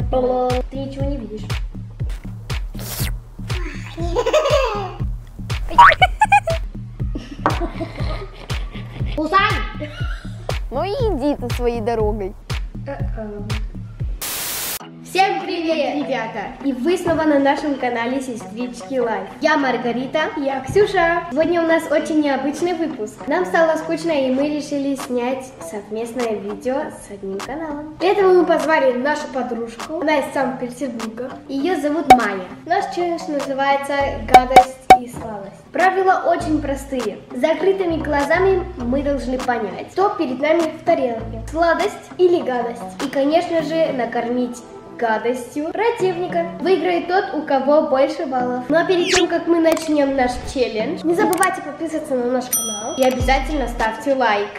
Ты ничего не видишь. Кусай! Ну и иди ты своей дорогой. Всем привет, ребята! И вы снова на нашем канале Сестрички Лайф. Я Маргарита. Я Ксюша. Сегодня у нас очень необычный выпуск. Нам стало скучно, и мы решили снять совместное видео с одним каналом. Для этого мы позвали нашу подружку. Она из Санкт-Петербурга. Ее зовут Майя. Наш челлендж называется «Гадость и сладость». Правила очень простые. С закрытыми глазами мы должны понять, что перед нами в тарелке. Сладость или гадость. И, конечно же, накормить гадостью противника. Выиграет тот, у кого больше баллов. Ну а перед тем, как мы начнем наш челлендж, не забывайте подписываться на наш канал и обязательно ставьте лайк.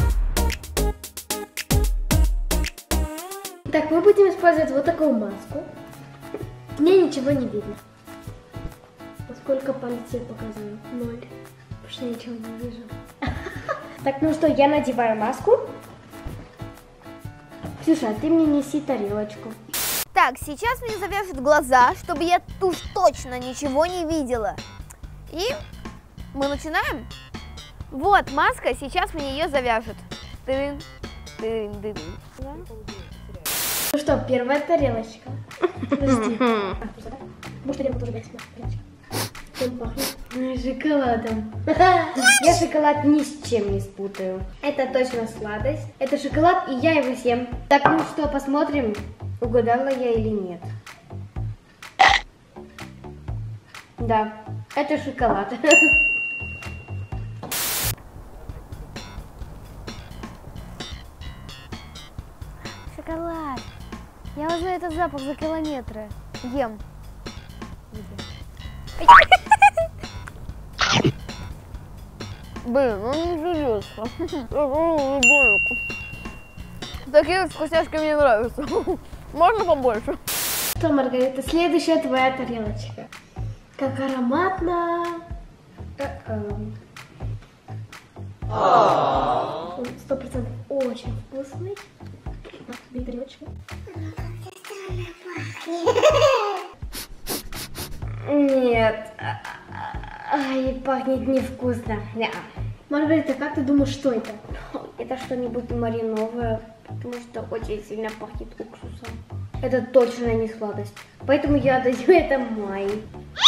Так, мы будем использовать вот такую маску. Мне ничего не видно. Сколько пальцев показано? 0. Потому что я ничего не вижу. Так, ну что, я надеваю маску. Ксюша, ты мне неси тарелочку. Так, сейчас мне завяжут глаза, чтобы я уж точно ничего не видела. И мы начинаем. Вот маска, сейчас мне ее завяжут. Тын, тын, тын. Ну что, первая тарелочка. Подожди. Может, тарелку тоже дать? Чем пахнет? Шоколадом. Я шоколад ни с чем не спутаю. Это точно сладость. Это шоколад, и я его съем. Так, ну что, посмотрим, угадала я или нет. Да, это шоколад. Шоколад. Я узнаю этот запах за километры. Ем. Блин, ну не жрется. Такие вкусняшки мне нравятся. Можно побольше? Что, Маргарита, следующая твоя тарелочка. Как ароматно. 100% очень вкусный. Бери тарелочку. Нет. Ай, пахнет невкусно. Маргарита, как ты думаешь, что это? Это что-нибудь мариновое, потому что очень сильно пахнет уксусом. Это точно не сладость. Поэтому я даю это Майе.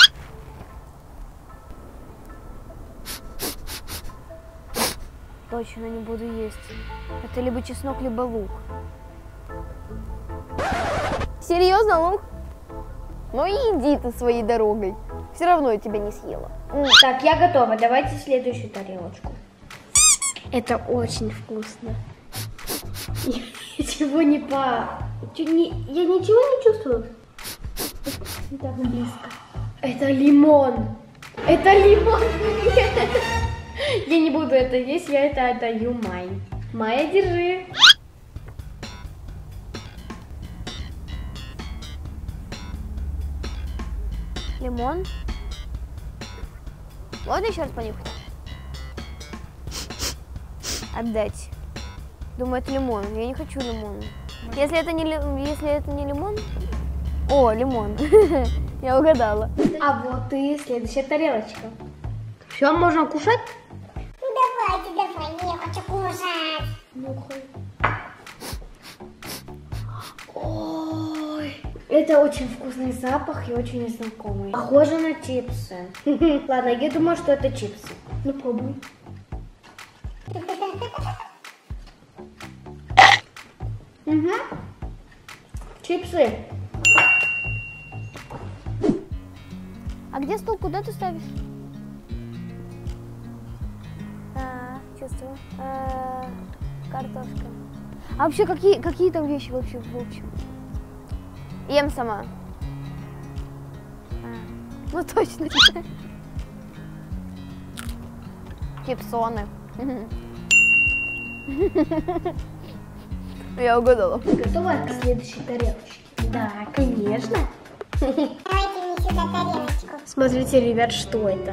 Точно не буду есть. Это либо чеснок, либо лук. Серьезно, лук? Ну и иди ты своей дорогой. Все равно я тебя не съела. Так, я готова. Давайте следующую тарелочку. Это очень вкусно. Я ничего не я ничего не чувствую. Не так близко. Это лимон. Это лимон. Я не буду это есть, я это отдаю Майе. Майя, держи. Лимон. Можно еще раз понюхать? Отдать. Думаю, это лимон. Я не хочу лимон. Если это не лимон... О, лимон. Я угадала. А вот и следующая тарелочка. Все, можно кушать? Ну давай, я хочу кушать. Нюхай. Ой, это очень вкусный запах и очень знакомый. Похоже на чипсы. Ладно, я думаю, что это чипсы. Ну, пробуй. Угу. Чипсы. А где стул? Куда ты ставишь? Чувствую. Картошка. А вообще, какие там вещи вообще в общем? Ем сама. Ну точно. Чипсоны. Я угадала. Готова к следующей тарелочке? Да, конечно. Давайте мне сюда тарелочку. Смотрите, ребят, что это?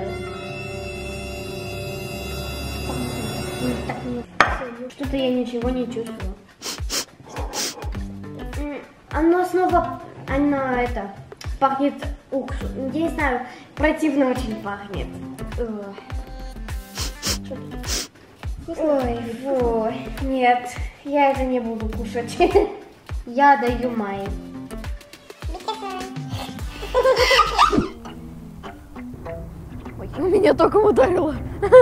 Что-то я ничего не чувствую. Оно снова, пахнет уксусом. Я не знаю, противно очень пахнет. Ой, фу, нет, я это не буду кушать. Я даю Майе. Ой, меня током ударило.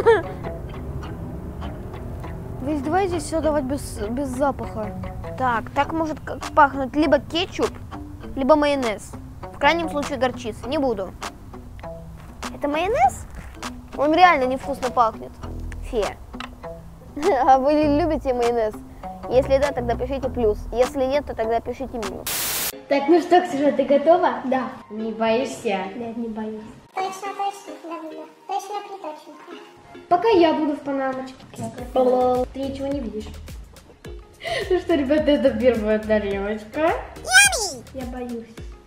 Ведь давай здесь все давать без запаха. Так может пахнуть либо кетчуп, либо майонез. В крайнем случае горчица. Не буду. Это майонез? Он реально невкусно пахнет. Фе. А вы любите майонез? Если да, тогда пишите плюс. Если нет, то тогда пишите минус. Так, ну что, Ксюша, ты готова? Да. Не боишься? Нет, не боюсь. Точно, Давида. Точно, приточно. Пока я буду в панамочке. Ты ничего не видишь. Ну что, ребята, это первая тарелочка. Я боюсь.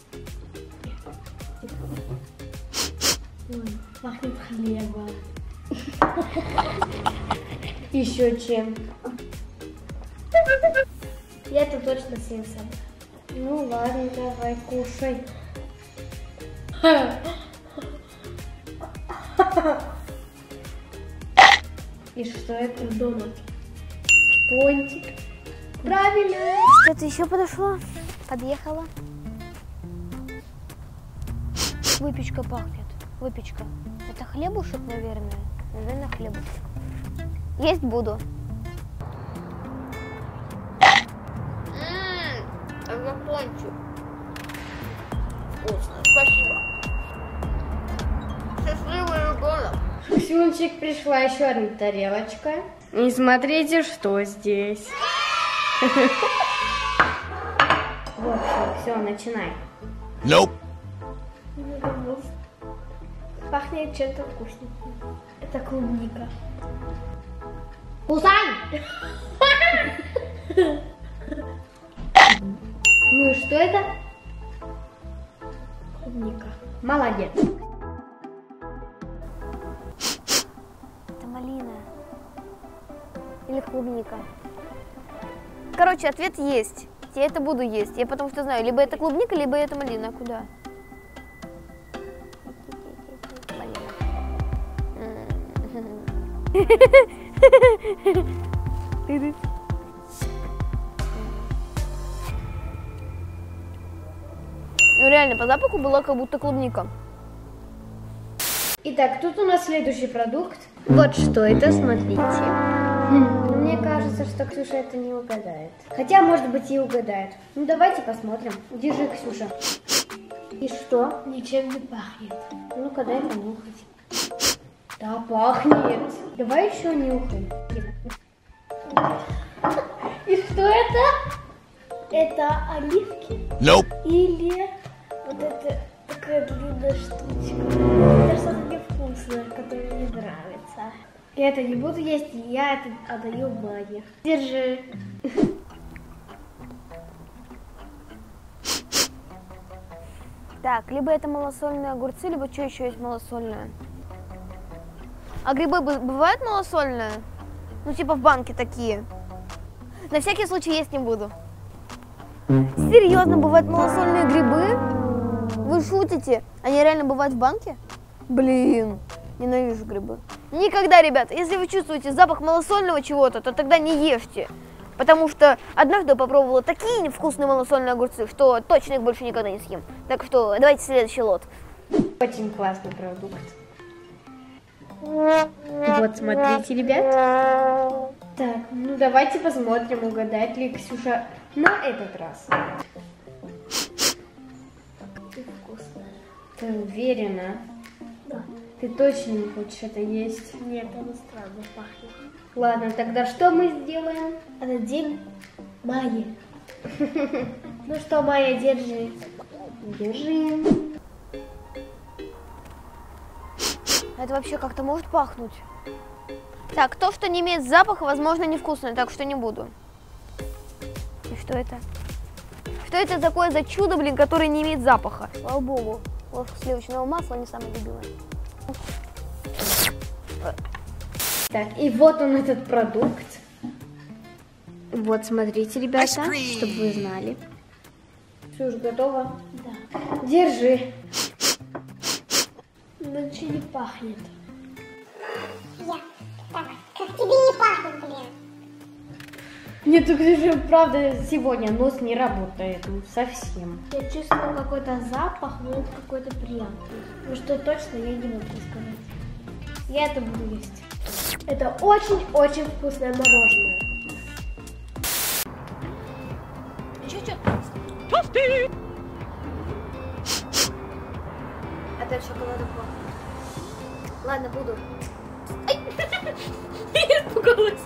Ой, пахнет хлебом. Еще чем. Я это точно съем сам. Ну ладно, давай, кушай. И что это? Донат. Пончик. Правильно. Что-то еще подошло? Подъехала. Выпечка пахнет. Выпечка. Это хлебушек, наверное. Наверное, хлебушек. Есть буду. Это пончик. Вкусно. Спасибо. Счастливый ребенок. Ксюнчик, пришла еще одна тарелочка. И смотрите, что здесь. В общем, все, начинай. Nope. Пахнет чем-то вкусненьким. Это клубника. Кусай! Ну и что это? Клубника. Молодец. Это малина. Или клубника. Короче, ответ есть. Я это буду есть. Я потому что знаю, либо это клубника, либо это малина. Куда? Ну реально, по запаху была как будто клубника. Итак, тут у нас следующий продукт. Вот что это, смотрите. Мне кажется, что Ксюша это не угадает. Хотя, может быть, и угадает. Ну, давайте посмотрим. Держи, Ксюша. И что? Ничем не пахнет. Ну-ка, дай понюхать. Да, пахнет. Давай еще нюхай. И что это? Это оливки? Nope. Или вот это такая длинная штучка. Это что-то невкусное, которое мне нравится. Я это не буду есть, я это отдаю Майе. Держи. Так, либо это малосольные огурцы, либо что еще есть малосольное? А грибы бывают малосольные? Ну, типа в банке такие. На всякий случай есть не буду. Серьезно, бывают малосольные грибы? Вы шутите? Они реально бывают в банке? Блин, ненавижу грибы. Никогда, ребят, если вы чувствуете запах малосольного чего-то, то тогда не ешьте. Потому что однажды я попробовала такие невкусные малосольные огурцы, что точно их больше никогда не съем. Так что давайте следующий лот. Очень классный продукт. Вот, смотрите, ребят. Так, ну давайте посмотрим, угадает ли Ксюша на этот раз. Вкусно. Ты уверена? Да. Ты точно не хочешь это есть? Нет, оно странно пахнет. Ладно, тогда что мы сделаем? Отдадим Майе. Ну что, Майя, держи. Держи. Это вообще как-то может пахнуть? Так, то, что не имеет запаха, возможно, невкусное, так что не буду. И что это? Что это такое за чудо, блин, которое не имеет запаха? Слава богу, ложка сливочного масла не самая любимая. Так, и вот он, этот продукт. Вот, смотрите, ребята, чтобы вы знали. Все уже готово? Да. Держи. Ничего не пахнет. Я. Так, как тебе не пахнет, блин? Нет, так же правда сегодня нос не работает, ну, совсем. Я чувствую какой-то запах, но это какой-то приятный. Ну что точно, я не могу сказать. Я это буду есть. Это очень-очень вкусное мороженое. Чуть-чуть. Опять шоколадом пахнет. Ладно, буду. Я испугалась.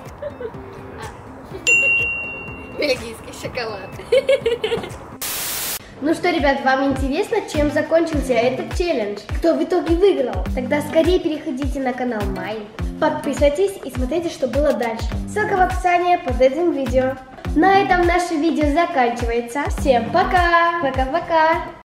Бельгийский шоколад. Ну что, ребят, вам интересно, чем закончился этот челлендж? Кто в итоге выиграл? Тогда скорее переходите на канал Майи, подписывайтесь и смотрите, что было дальше. Ссылка в описании под этим видео. На этом наше видео заканчивается. Всем пока! Пока-пока!